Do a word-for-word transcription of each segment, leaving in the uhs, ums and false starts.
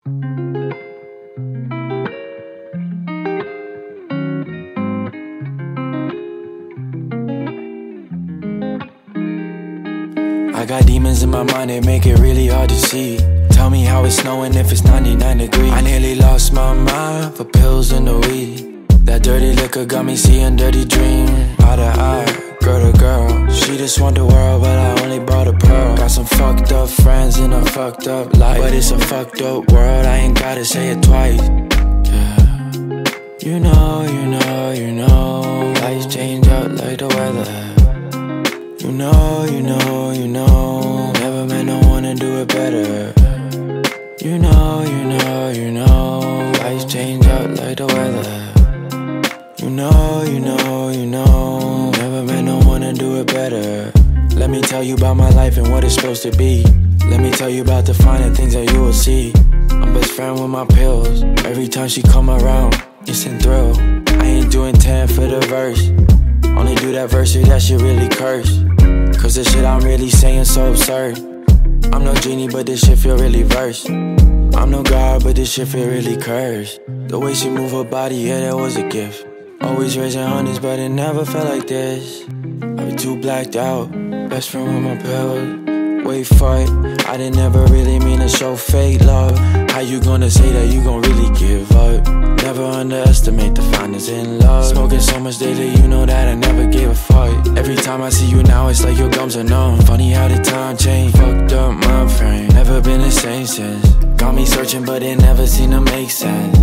I got demons in my mind that make it really hard to see. Tell me how it's snowing if it's ninety-nine degrees. I nearly lost my mind for pills and the weed. That dirty liquor got me seeing dirty dreams. Eye to eye, girl to girl. She just want the world, but I only brought a pearl. Got some fucked up friends in a fucked up life, but it's a fucked up world, I ain't gotta say it twice. Yeah. You know, you know, you know, lights change up like the weather. You know, you know, you know, never met no one to do it better. You know, you know, you know, lights change up like the weather. You know, you know, you know, never met no one to do it better. Let me tell you about my life and what it's supposed to be. Let me tell you about the finer things that you will see. I'm best friend with my pills. Every time she come around, it's a thrill. I ain't doing ten for the verse. Only do that verse if that shit really curse. Cause the shit I'm really saying so absurd. I'm no genie, but this shit feel really versed. I'm no god, but this shit feel really cursed. The way she move her body, yeah, that was a gift. Always raising hundreds, but it never felt like this. I be too blacked out, best friend with my pills. Wait for it, I didn't never really mean to show fake love. How you gonna say that you gon' really give up? Never underestimate the finest in love. Smoking so much daily, you know that I never gave a fuck. Every time I see you now, it's like your gums are numb. Funny how the time changed, fucked up my frame. Never been the same since. Got me searching, but it never seemed to make sense.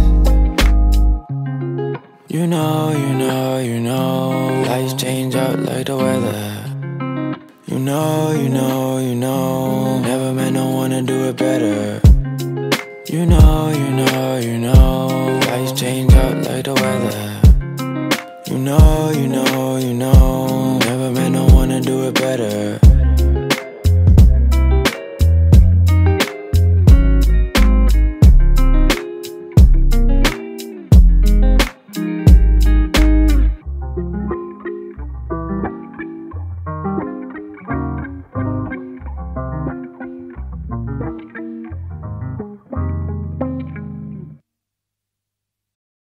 You know, you know, you know, lights change up like the weather. You know, you know, you know, never met no one to do it better. You know, you know, you know, lights change up like the weather. You know, you know, you know, never met no one to do it better.